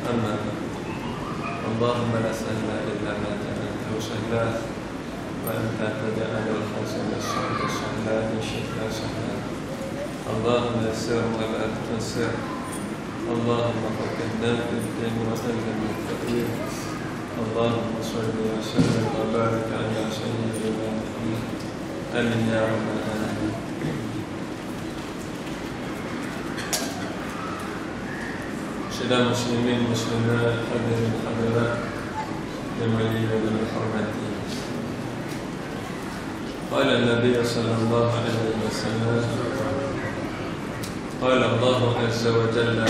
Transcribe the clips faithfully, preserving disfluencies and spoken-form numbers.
محمد اللهم لا سهل إلا ما جعلته سهلا وأنت تجعل الحزن الصعب سهلا إن شئت سهلا اللهم يسر ولا تعسر اللهم فقهنا في الدين وسلم التقدير اللهم صل وسلم وبارك على سيدنا محمد آمين يا رب العالمين. Saudara muslimin muslimat hadirin hadirat yang mulia dan dihormati. Qala Nabi sallallahu alaihi wasallam qala Allah azza wa jalla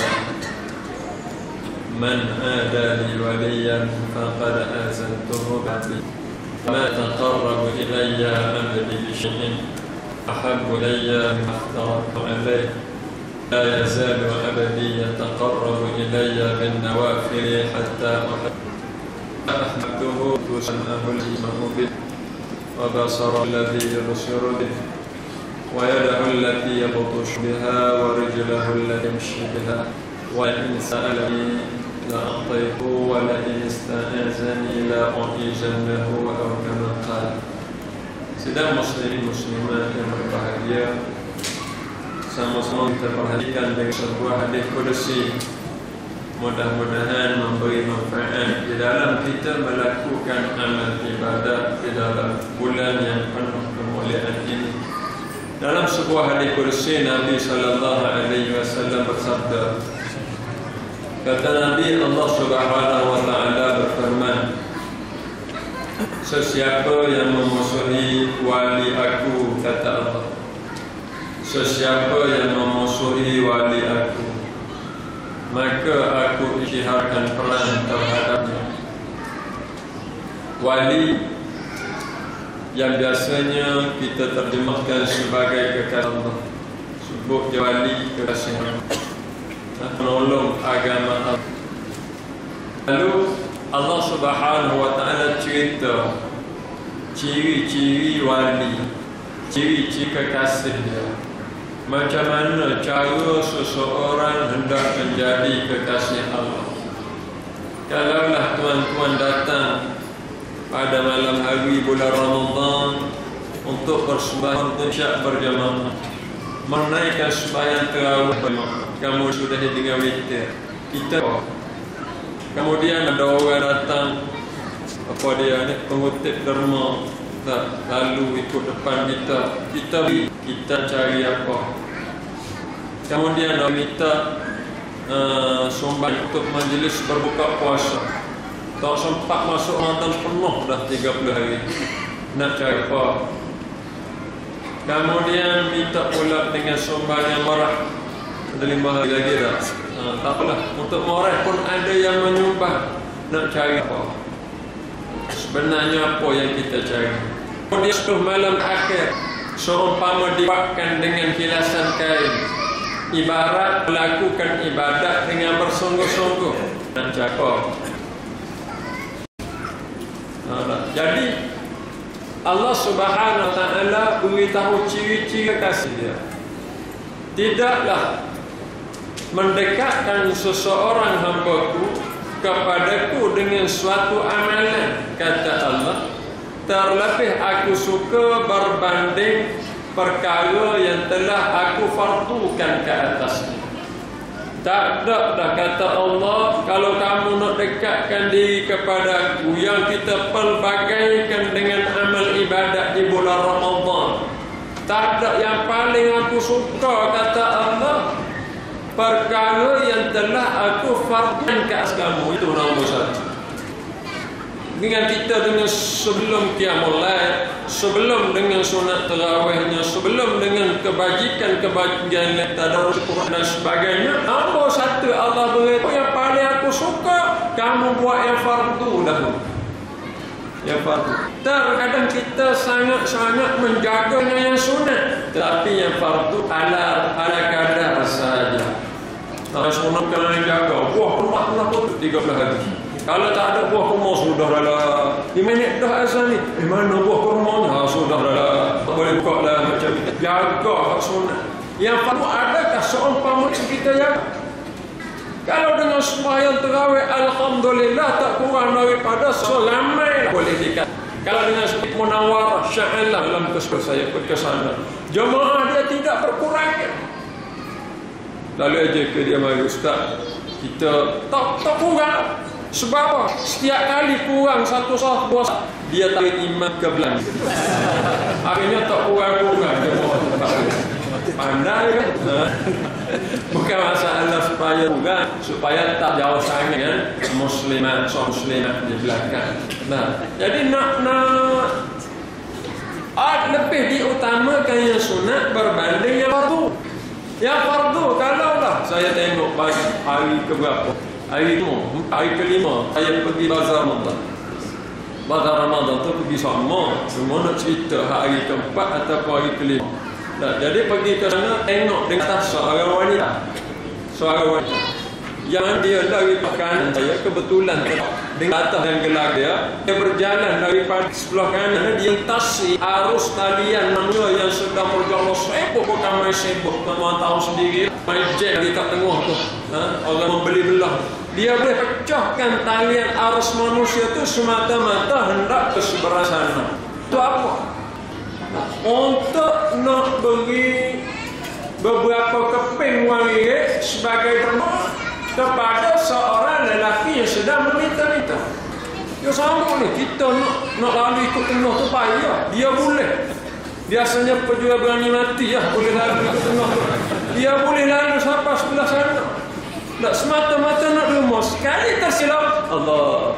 man ada li waliyan faqad azantuhu bi ma taqarrabu ilayya abdi bi shay'in ahabbu ilayya mimma aftaratu alayhi لا يزال أبدي يتقرب إلي بالنوافل حتى أحببته وسمعه الإيمان به وبصر الذي يبصر به ويده التي يبطش بها ورجله التي يمشي بها وإن سألني لأعطيته ولئن استأذني لأعيذنه أو كما قال. Sedang muslimin muslimat yang berbahagia, sama-sama kita perhatikan dengan sebuah hadis qudsi, mudah-mudahan memberi manfaat di dalam kita melakukan amal ibadat di dalam bulan yang penuh kemuliaan ini. Dalam sebuah hadis qudsi Nabi sallallahu alaihi wasallam bersabda, kata Nabi, Allah Subhanahu wa taala berfirman, sesiapa yang memusuhi wali aku, kata Allah, sesiapa yang memusuhi wali aku, maka aku isytiharkan perang terhadapnya. Wali yang biasanya kita terjemahkan sebagai kekasih Allah, sebut dia wali kekasih Allah, penolong agama Allah. Lalu Allah Subhanahu wa taala cerita ciri-ciri wali, ciri-ciri kekasih dia. Macam mana cara seseorang hendak menjadi kekasih Allah. Kalaulah tuan-tuan datang pada malam hari bulan Ramadan untuk bersembahyang isyak berjamaah, menaikkan sembahyang tarawih berjamaah, kamu sudah dengan witir, kita kemudian ada orang datang, apa dia ni, pengutip derma, tak lalu ikut depan kita, kita kita cari apa? Kemudian kita minta uh, sumbang untuk majlis berbuka puasa. Tak sempat masuk Ramadan penuh dah tiga puluh hari. Nak cari apa? Kemudian minta pula dengan sumbang yang marah. Ada lima hari lagi dah. Uh, tak apalah. Untuk marah pun ada yang menyumbang. Nak cari apa? Sebenarnya apa yang kita cari? Kemudian sepuluh malam akhir, seumpama dibuatkan dengan hiasan kain, ibarat melakukan ibadat dengan bersungguh-sungguh. Nak cakap. Jadi Allah Subhanahu wa taala beritahu ciri-ciri kasih dia. Tidaklah mendekatkan seseorang hamba-Ku kepadaku dengan suatu amalan, kata Allah, terlebih aku suka berbanding perkara yang telah aku fardukan ke atasnya. Tak ada dah, kata Allah, kalau kamu nak dekatkan diri kepada aku yang kita pelbagaikan dengan amal ibadat di bulan Ramadan, tak ada yang paling aku suka, kata Allah, perkara yang telah aku fardukan ke atas kamu. Itu nombor satu. Dengan kita dengan sebelum qiyamul lail, sebelum dengan sunat tarawihnya, sebelum dengan kebajikan-kebajikan tadarus Quran dan sebagainya, nombor satu Allah beritahu yang paling aku suka, kamu buat yang fardu dahulu. Yang fardu. Terkadang kita sangat-sangat menjaga dengan yang sunat, tapi yang fardu ala ala kadar saja. Kalau sunat kena jaga, buah rumah pun aku tiga puluh hari. Kalau tak ada buah kurma, sudah dah lima minit dah azan ni. Eh, mana buah kurmanya? Ha, sudah dah. Tak boleh buka lah macam ni. Jaga hak sunat. Yang fardu adakah seumpama kita jaga? Kalau dengan sembahyang tarawih, alhamdulillah tak kurang daripada seramai boleh dikatakan. Kalau dengan Munawwarah Syah Alam dalam kesempatan saya pergi ke sana, jemaah dia tidak berkurang. Lalu aja ke dia mari, ustaz, kita tak tak kurang. Sebab apa? Setiap kali kurang satu sah dua sah, dia tarik imam ke belakang. Akhirnya tak kurang-kurang jemaah tak pandai kan? Bukan masalah supaya kurang, supaya tak jauh sangat kan muslimat, so muslimat di belakang. Nah, jadi nak nak ah, lebih diutamakan yang sunat berbanding yang fardu. Yang fardu kalaulah saya tengok pagi hari ke berapa? Hari kelima, hari kelima saya pergi bazar Ramadan. Bazar Ramadan tu pergi sama, semua nak cerita hari keempat atau hari kelima. Nah, jadi pergi ke sana tengok dengan atas seorang wanita. Seorang wanita yang dia dari kanan saya kebetulan dengan atas dan gelar dia, dia berjalan daripada sebelah kanan, dia tasi arus talian manusia yang sedang berjalan sibuk, bukan main sibuk, teman tahu sendiri main jet di kat tengah tu, ha? Orang membeli belah, dia boleh pecahkan talian arus manusia tu semata-mata hendak ke seberang sana. Itu apa? Untuk nak beri beberapa keping wang ringgit sebagai derma kepada seorang lelaki yang sedang meminta-minta. Ya sama ni, kita nak nak lalu ikut tengah tu payah. Dia boleh. Biasanya pejuang berani mati ya, boleh lalu ikut tengah tu. Dia boleh lalu sampai sebelah sana. Tak semata-mata nak rumus. Sekali tersilap, Allah.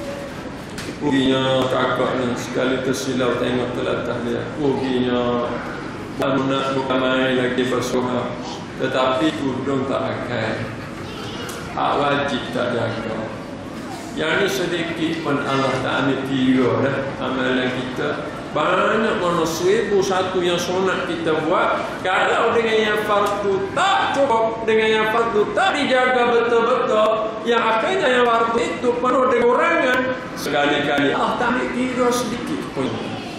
Ruginya kakak ni sekali tersilap tengok telatah dia. Ruginya nak bukan main lagi bersuara, tetapi kudung tak akan. Hak wajib tak jaga. Yang ni sedikit pun Allah tak ambil kira dah amalan kita. Banyak mana seribu satu yang sunat kita buat, kalau dengan yang fardu tak cukup, dengan yang fardu tak dijaga betul-betul, yang akhirnya yang fardu itu penuh dengan kurangan, sekali-kali Allah tak ambil kira sedikit pun.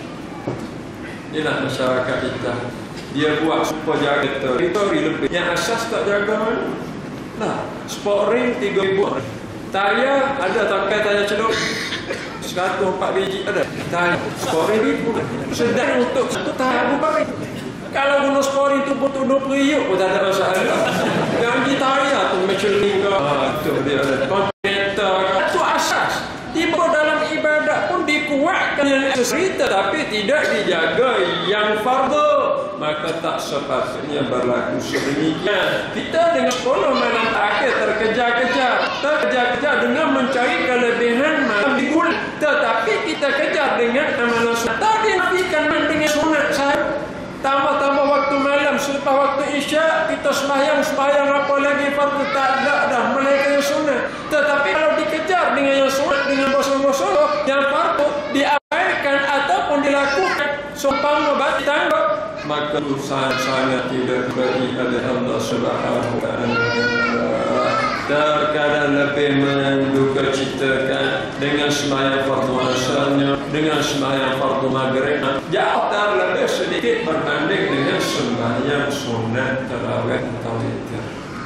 Inilah masyarakat kita, dia buat supaya jaga teritori lebih, yang asas tak jaga mana. Nah, sport ring tiga ribu. Tayar ada tak kata tayar celup seratus empat biji ada. Tayar sport ring ribu. Sedang untuk satu tayar bukan. Kalau guna sport ring tu butuh dua puluh ribu pun tak ada masalah. Ganti tayar tu macam lingkar. Ah, tu dia ada. Komputer itu asas. Tiba dalam ibadat pun dikuatkan yang cerita tapi tidak dijaga yang fardu. Maka tak sepatutnya berlaku sedemikian. Kita dengan sepuluh malam terakhir terkejar-kejar, terkejar-kejar dengan mencari kelebihan malam di bulan. Tetapi kita kejar dengan amalan sunat. Tak dinafikan dengan sunat sahaja. Tambah-tambah waktu malam selepas waktu isyak kita sembahyang-sembahyang apa lagi fardu tak ada dah melainkan yang sunat. Tetapi kalau dikejar dengan yang sunat dengan bosan-bosan yang fardu diabaikan ataupun dilakukan seumpama batu tangga, maka sangat-sangat tidak bagi oleh Allah Subhanahu wa taala. Terkadang lebih menduga citakan dengan sembahyang fardu asalnya, dengan sembahyang fardu maghrib, jauh terlebih sedikit berbanding dengan sembahyang sunat tarawih atau witir.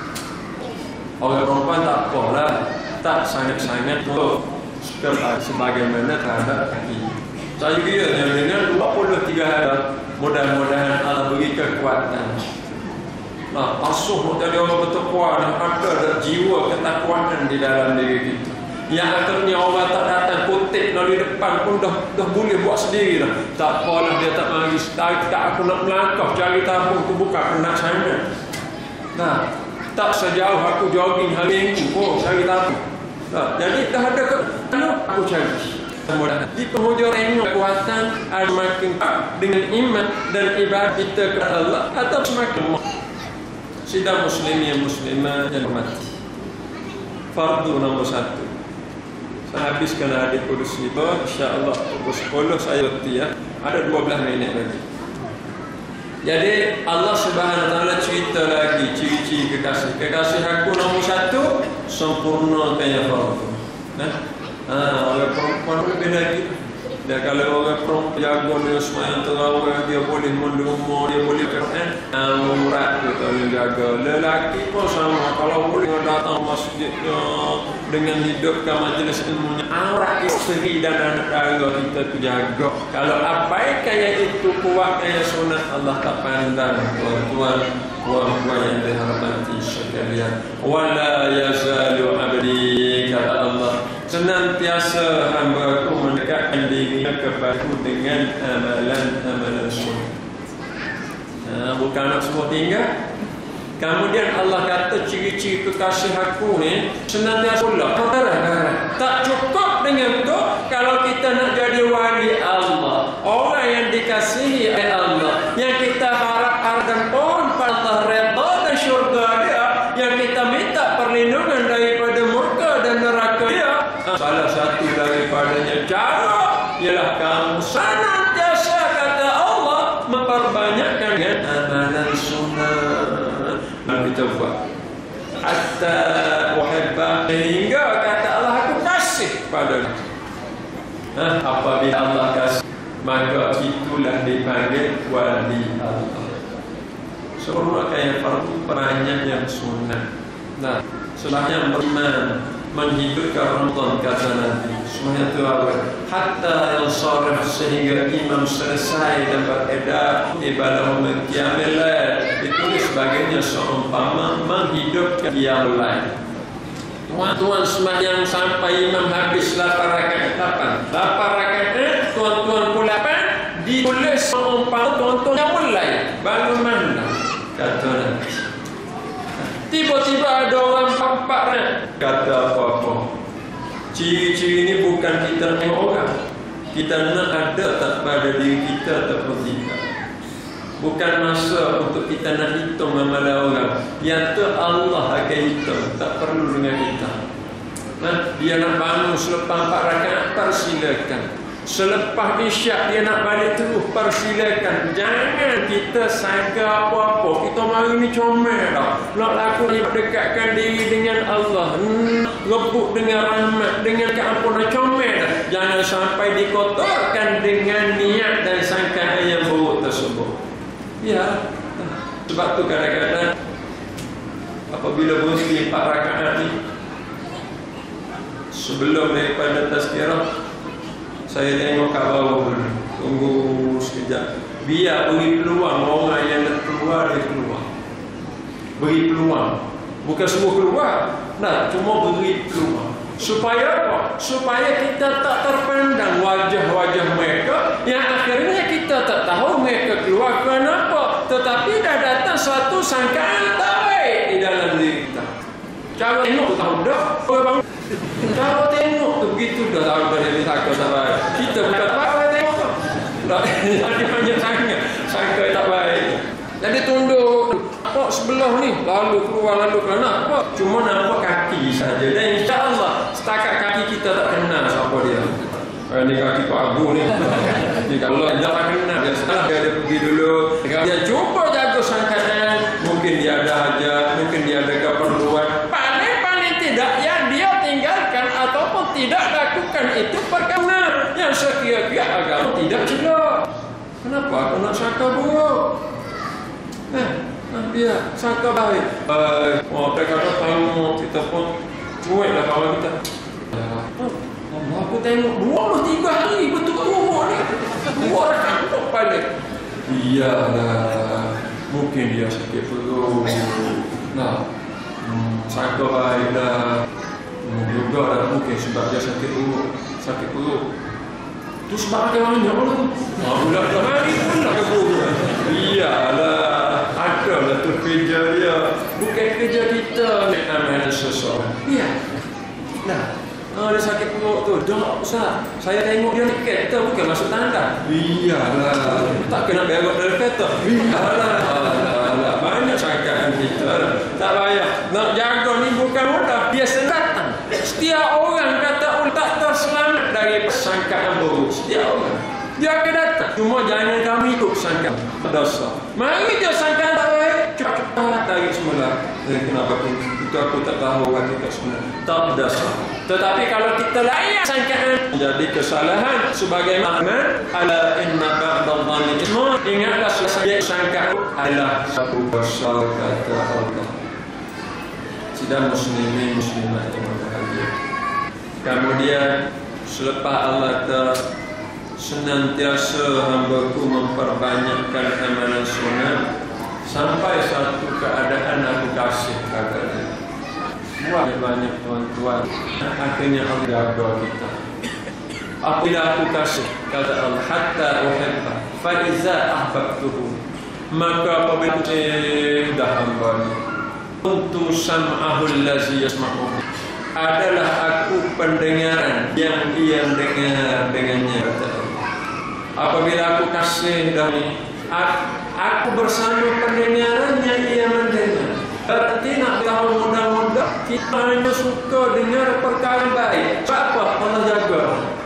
Orang perempuan tak apalah, tak sangat-sangat tu sebagaimana terhadap kaki. Saya kira yang dengan dua puluh tiga hari, mudah-mudahan Allah beri kekuatan. Nah, pasuh nak jadi orang bertakwa dan ada jiwa ketakwaan di dalam diri kita. Yang akhirnya orang tak datang kutip dari depan pun dah dah boleh buat sendiri dah. Tak apalah dia tak mari tak, tak aku nak melangkah cari tabung aku buka aku nak sana. Nah, tak sejauh aku jogging hari minggu oh cari tabung. Nah, jadi dah ada ke aku cari. Kemudian di penghujung tengok kekuatan ada makin dengan iman dan ibadah kita kepada Allah atau semakin sidang muslimin muslimah yang mati. Fardu nombor satu. Saya habiskan hadis kudus itu, insya-Allah pukul sepuluh saya berhenti ya. Ada dua belas minit lagi. Jadi Allah Subhanahu wa taala cerita lagi ciri-ciri kekasih. Kekasih aku nombor satu sempurna kayak fardu. Nah, ah, oleh perempuan lebih lagi Dan kalau orang perempuan jaga dia semayang terawih, dia boleh mendengar, dia boleh Quran, aurat tu tolong jaga. Lelaki pun sama, kalau boleh datang masjidnya dengan hidupkan majlis ilmunya, aurat isteri dan anak tangga kita tu jaga. Kalau abaikan yang itu kuat yang sunat, Allah tak pandang. Tuan-tuan, puan-puan yang dihormati sekalian, wala yazalu abdi, kata Allah, senantiasa hamba-Ku mendekatkan dirinya kepadaku dengan amalan-amalan sunnah. Nah, bukan nak semua tinggal. Kemudian Allah kata ciri-ciri kekasih Aku ni senantiasa pula darah-darah. Tak cukup dengan tu kalau kita nak jadi wali Allah, orang yang dikasihi oleh Allah, yang kita harap-harapkan pun Allah redha dan syurga dia, yang kita minta perlindungan daripada murka dan neraka dia. Salah satu daripadanya cara ialah kamu senantiasa, kata Allah, memperbanyakkan dengan amalan sunnah. Nah, kita buat hatta uhibba, sehingga kata Allah Aku kasih pada. Nah, apabila Allah kasih, maka itulah dipanggil wali Allah. Semua kayak fardu perannya yang sunnah. Nah, setelahnya beriman, menghidupkan Ramadan, kata Nabi semuanya itu awal hatta yang sarif, sehingga imam selesai dan beredar ibadah qiyamul lail, ditulis sebagainya seumpama menghidupkan qiyamul lail. Tuan-tuan sembahyang sampai imam habis lapan rakaat, lapan rakaat, tuan-tuan pukul lapan, ditulis seumpama tuan-tuan qiyamul lail. Bangun mana, kata Nabi. Tiba-tiba ada orang empat-empat, kata apa-apa. Ciri-ciri ini bukan kita tengok orang, kita nak ada tak pada diri kita ataupun tidak. Bukan masa untuk kita nak hitung amalan orang. Yang tu Allah akan hitung, tak perlu dengan kita. Nah, dia nak bangun selepas empat rakaat, persilakan. Selepas isyak dia nak balik terus, persilakan. Jangan kita sangka apa-apa. Kita mari ni comel dah. Nak laku ni dekatkan diri dengan Allah, hmm, rebut dengan rahmat, dengan keampunan, comel dah. Jangan sampai dikotorkan dengan niat dan sangkaan yang buruk tersebut. Ya, sebab tu kadang-kadang apabila berhenti empat rakaat ni, sebelum daripada tazkirah, saya tengok kat bawah dulu, tunggu sekejap, biar beri peluang orang yang nak keluar, dia keluar. Beri peluang, bukan semua keluar, nah, cuma beri peluang. Supaya apa? Supaya kita tak terpandang wajah-wajah mereka, yang akhirnya kita tak tahu mereka keluar kenapa, tetapi dah datang suatu sangkaan tak baik di dalam diri kita. Cara tengok tahu dah, orang cara tengok tu begitu dah tahu dah dia takut tak baik. Kita bukan tak baik tengok tu. Tak ada banyak sangat sangka tak baik. Jadi tunduk nampak sebelah ni, lalu keluar lalu keluar, apa? Cuma nampak kaki saja. Dan insya-Allah setakat kaki kita tak kenal siapa dia. Ini kaki Pak Abu ni. Ni kalau dia tak kenal, dia setelah dia, dia pergi dulu, dia cuba jaga sangkaan, mungkin dia ada hajat, mungkin dia ada keperluan. Paling-paling tidak yang dia tinggalkan ataupun tidak lakukan itu perkara yang sekira-kira agama tidak celak. Kenapa aku nak sangka buruk? Eh, biar sangka baik. Eh, oh, mereka kata tamu, kita pun cueklah kawan kita. Allah, aku tengok dua puluh tiga hari betul-betul ni. Dua rakaat kok balik. Iyalah, mungkin dia sakit perut. Nah, hmm, sangka baik dah. Hmm, juga dah mungkin sebab dia sakit perut. Sakit perut. Tu sebab ada orang yang mana tu? Ah, budak dah hari pula ke perut. Iyalah. Adalah tu kerja dia, bukan kerja kita nak amal seseorang. Ya. Nah, oh, dia sakit perut tu. Dah Ustaz, saya tengok dia naik kereta bukan masuk tanda. Iyalah. Tak kena berok dari kereta. Iyalah. Alah, banyak sangkaan kita. Tak payah. Nak jaga ni bukan mudah. Biasa datang. Setiap orang kata tak terselamat dari sangkaan buruk. Setiap orang. Dia akan datang. Cuma jangan kami ikut sangkaan dosa. Mari dia sangkaan tak baik, cepat tarik semula. Eh, kenapa aku, itu aku tak tahu hakikat sunnah. Tak ada salah. Tetapi kalau kita layak sangkaan jadi kesalahan sebagaimana ala inna ba'dal dhanni ismun, ingatlah sesuatu sangkaan adalah satu dosa kata Allah. Sidang muslimin muslimat yang berbahagia. Kemudian selepas Allah ter senantiasa hamba-Ku memperbanyakkan amalan sunnah sampai satu keadaan aku kasih kepadanya. Buat banyak tuan-tuan, akhirnya Allah jaga kita. Apabila aku kasih, kata Allah, hatta uhibba fa iza ahbabtuhu, maka apabila aku dah hamba-Nya, kuntu sam'ahu allazi yasma'u, adalah aku pendengaran yang ia dengar dengannya, kata Allah. Apabila aku kasih dah ni, aku bersama pendengarannya ia mendengar. Berarti nak tahu mudah-mudah kita hanya suka dengar perkara baik. Sebab apa? Allah jaga.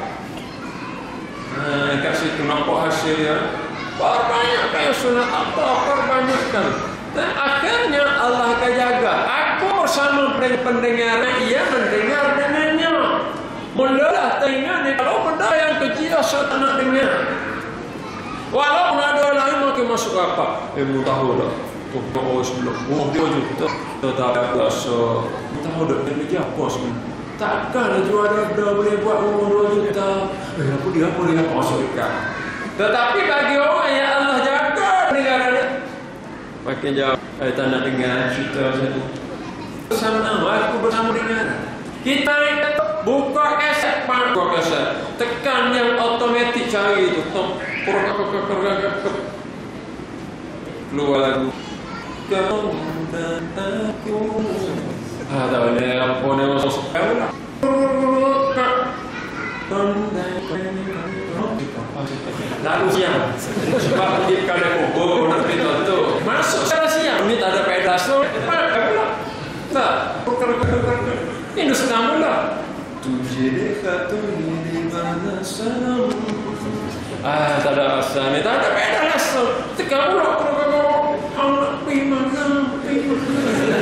Nah, kat situ nampak hasilnya. Perbanyakkan sunat apa? Perbanyakkan. Dan akhirnya Allah akan jaga. Aku bersama pendengaran ia mendengar dengannya. Mulalah telinga ni kalau benda yang kecil saya tak nak dengar. Walaupun ada lain makin masuk apa? Eh, mu tahu dah. Tu kau sebelum. Oh, dia juga. Tetapi rasa mu tahu dah dia kerja apa sebenarnya. Takkan jual ada boleh buat umur dua juta. Eh, apa dia apa dia masuk dekat. Tetapi bagi orang yang Allah jaga negara dia, makin jauh. Eh, tak nak dengar cerita satu. Bersama aku bersama dengan kita buka kaset, buka kaset, tekan yang otomatik cari itu, keluar lagu. Kau dan aku. Ah, tak boleh apa ni masuk. Lagu siang. Sebab dia kalau kubur nak pintu tu. Masuk secara siang ni tak ada faedah. So, tak. Ini sudah mula. Tujuh dekat tu di mana sana. Ah, tak ada asal ni, tak ada faedah langsung. Tekan pula, pula kau anak pergi mana, pergi mana.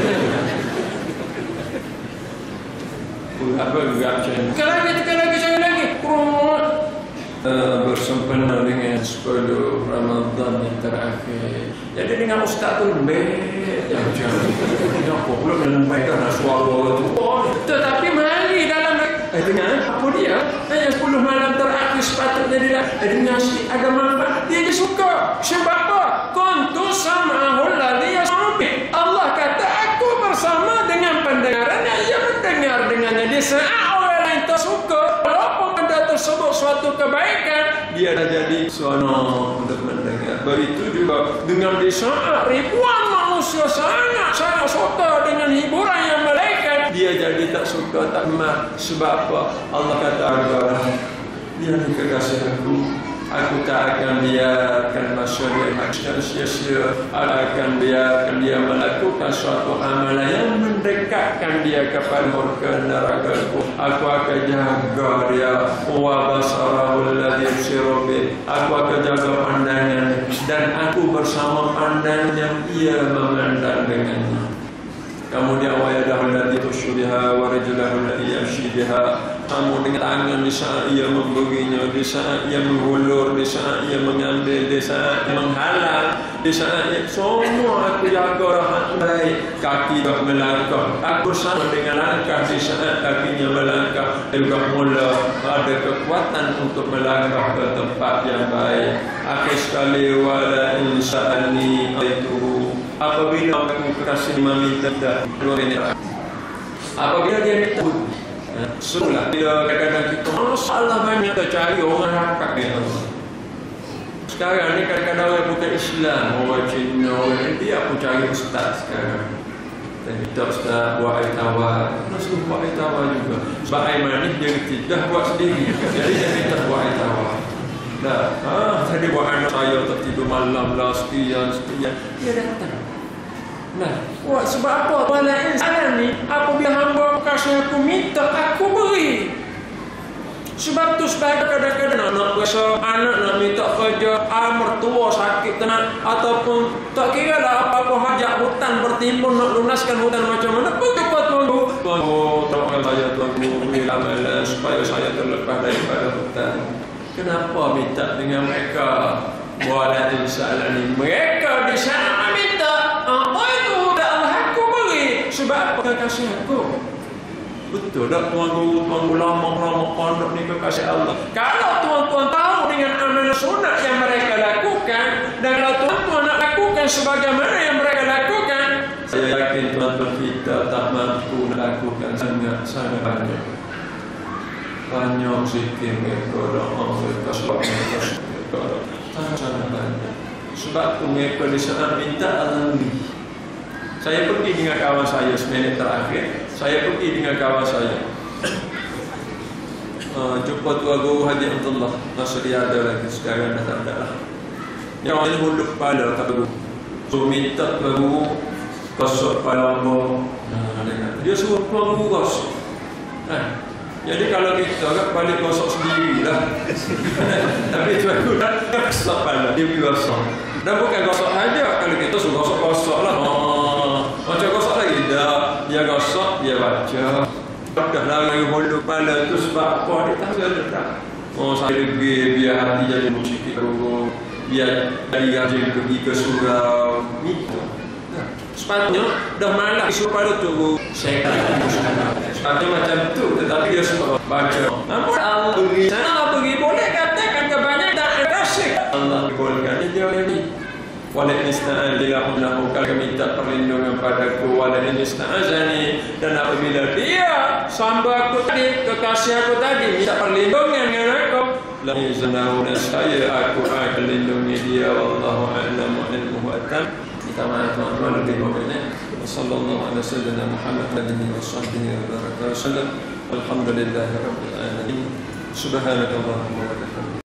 Apa juga macam ni. Tekan lagi, tekan lagi, jangan lagi. Kurang. Uh, bersempena dengan sepuluh Ramadan yang terakhir. Jadi dengan Ustaz tu lembek yang macam ni. Apa pula melembekkan suara tu. Oh, tetapi mari dalam eh, dengan apa dia? Hanya sepuluh malam terakhir sepatutnya dia dengan si ada manfaat. Dia je suka. Sebab apa? Kuntu sam'ahul ladzi yasma'u bih. Allah kata aku bersama dengan pendengarannya ia mendengar dengannya. Dia saat orang lain tak suka, walaupun benda tersebut suatu kebaikan, dia dah jadi seronok untuk mendengar. Begitu juga dengan di saat ribuan manusia sangat-sangat suka dengan hiburan yang malaikat, dia jadi tak suka, tak gemar. Sebab apa? Allah kata agak dia ni kekasih aku. Aku tak akan biarkan masa dia makan sia-sia. Aku akan biarkan dia melakukan suatu amalan yang mendekatkan dia kepada murka neraka-Ku. Aku akan jaga dia. Wa basarahu alladhi yubsiru bih. Aku akan jaga pandangan dan aku bersama pandangan yang ia memandang dengannya. Kemudian wa yadahu allati tushu biha wa rijlahu allati yamshi biha. Kamu dengan tangan di saat ia memberinya, di saat ia menghulur, di saat ia mengambil, di saat ia menghalang, di saat ia semua aku jaga rahmat baik. Kaki dah melangkah, aku bersama dengan langkah di saat kakinya melangkah. Juga mula ada kekuatan untuk melangkah ke tempat yang baik. Akhir sekali wala insa'ani aituhu. Apabila aku kasih meminta keluar ini, apabila dia minta suruhlah. Bila kadang-kadang kita masalah banyak, kita cari orang rakat dia. Sekarang ni kadang-kadang orang bukan Islam, orang Cina, orang India, aku cari ustaz sekarang. Dan kita ustaz buat air tawar, kita suruh buat air tawar juga. Sebab air manis dia kecil, dah buat sendiri. Jadi dia minta buat air tawar. Dah, ah, tadi buat anak saya tak tidur malam lah, sekian, sekian. Dia datang. Nah, buat sebab apa? Walain saya ni, apabila hamba kasih aku minta, aku beri. Sebab tu sebab kadang-kadang nak biasa anak nak minta kerja, ah, mertua sakit tenang, ataupun tak kira lah apa-apa hajat hutang bertimbun nak lunaskan hutang macam mana, pergi ke Tuan Guru. Tuan Guru, tolong saya Tuan Guru, beri amalan supaya saya terlepas daripada hutang. Kenapa minta dengan mereka? Wala insya ini mereka di sana minta, apa itu dah Allah aku beri. Sebab apa kasih aku? Betul tak Tuan Guru, Tuan ulama-ulama pondok ni kekasih Allah. Kalau tuan-tuan tahu dengan amal sunat yang mereka lakukan, dan kalau tuan-tuan nak lakukan sebagaimana yang mereka lakukan, saya yakin tuan-tuan kita tak mampu lakukan sangat-sangat banyak. Banyak zikir mereka, doa mereka, sebab mereka sangat-sangat banyak. Sebab tu mereka di sana minta alami. Saya pergi dengan kawan saya semenit terakhir. Saya pergi dengan kawan saya. Uh, jumpa Tuan Guru Haji Abdullah. Masa dia ada lagi, sekarang dah tak ada lah. Yang ini huluk kepala tak Guru. So minta Tuan Guru gosok kepala Allah. Nah, dia suruh Tuan Guru gosok. Nah, jadi kalau kita kan balik gosok sendiri lah. Tapi Tuan Guru dah gosok kepala, dia pergi gosok. Dan bukan gosok saja, kalau kita suruh gosok-gosok lah. Oh, macam gosok lagi dah. Dia gosok, dia baca. Dah lari huluk kepala tu sebab apa? Dia tahu dia tak. Oh, saya pergi biar hati jadi musik Guru. Biar dari rajin pergi ke surau. Itu. Sepatutnya dah malam isu pada tu Guru. Saya tak tahu sekarang. Sepatutnya macam tu, tetapi dia suka baca. Namun Allah pergi sana pergi boleh katakan kebanyakan tak kasih. Allah bolehkan dia ini. Walain ista'an billahu kalau minta perlindungan padaku, walain ista'azani, dan apabila dia samba aku tadi, kekasih aku tadi minta perlindungan dengan aku, la iznahu saya aku akan lindungi dia. Wallahu a'lam wa ilmuhu atam. Kita maaf-maaf lebih bagusnya. Sallallahu alaihi wasallam Muhammad alihi wa sahbihi wa baraka wasallam. Alhamdulillahirabbil alamin. Subhanakallahumma wa bihamdika.